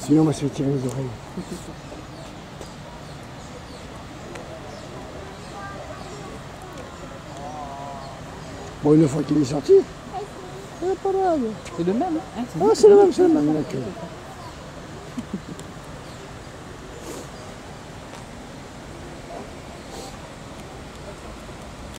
Sinon, on va se fait tirer les oreilles. Bon, une fois qu'il est sorti, c'est pas mal. C'est le même, hein? Ah, c'est le même, d'accord.